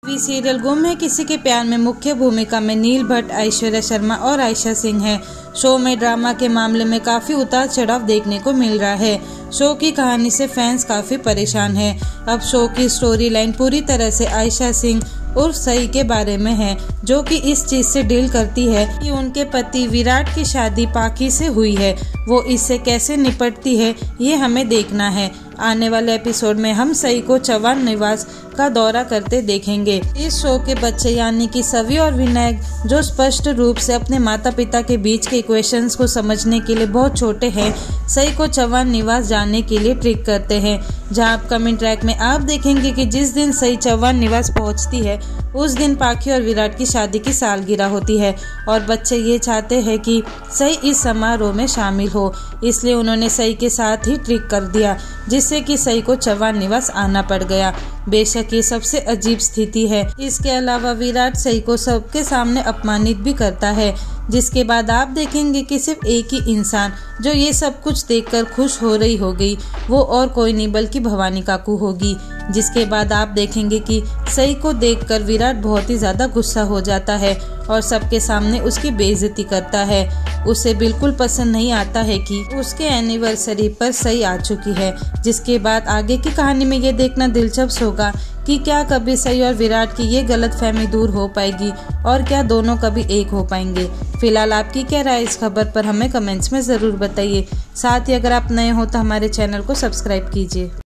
TV serial गुम है किसी के प्यार में मुख्य भूमिका में नील भट्ट, ऐश्वर्या शर्मा और आयशा सिंह हैं। शो में ड्रामा के मामले में काफी उतार चढ़ाव देखने को मिल रहा है। शो की कहानी से फैंस काफी परेशान हैं। अब शो की स्टोरी लाइन पूरी तरह से आयशा सिंह उर्फ सई के बारे में है, जो कि इस चीज से डील करती है कि उनके पति विराट की शादी पाखी से हुई है। वो इससे कैसे निपटती है ये हमें देखना है। आने वाले एपिसोड में हम सई को चौहान निवास का दौरा करते देखेंगे। इस शो के बच्चे यानी कि सवी और विनायक, जो स्पष्ट रूप से अपने माता पिता के बीच के इक्वेशंस को समझने के लिए बहुत छोटे हैं, सई को चौहान निवास जाने के लिए ट्रिक करते हैं। जहां अपकमिंग ट्रैक में आप देखेंगे कि जिस दिन सई चौहान निवास पहुंचती है उस दिन पाखी और विराट की शादी की सालगिरह होती है और बच्चे ये चाहते हैं कि सई इस समारोह में शामिल हो, इसलिए उन्होंने सई के साथ ही ट्रिक कर दिया, जिससे कि सई को चौहान निवास आना पड़ गया। बेशक ये सबसे अजीब स्थिति है। इसके अलावा विराट सई को सबके सामने अपमानित भी करता है, जिसके बाद आप देखेंगे कि सिर्फ एक ही इंसान जो ये सब कुछ देखकर खुश हो रही होगी, वो और कोई नहीं बल्कि भवानी काकू होगी। जिसके बाद आप देखेंगे कि सई को देखकर विराट बहुत ही ज्यादा गुस्सा हो जाता है और सबके सामने उसकी बेइज्जती करता है। उसे बिल्कुल पसंद नहीं आता है कि उसके एनिवर्सरी पर सई आ चुकी है। जिसके बाद आगे की कहानी में ये देखना दिलचस्प होगा कि क्या कभी सई और विराट की ये गलतफहमी दूर हो पाएगी और क्या दोनों कभी एक हो पाएंगे। फिलहाल आपकी क्या राय इस खबर पर हमें कमेंट्स में जरूर बताइए। साथ ही अगर आप नए हो तो हमारे चैनल को सब्सक्राइब कीजिए।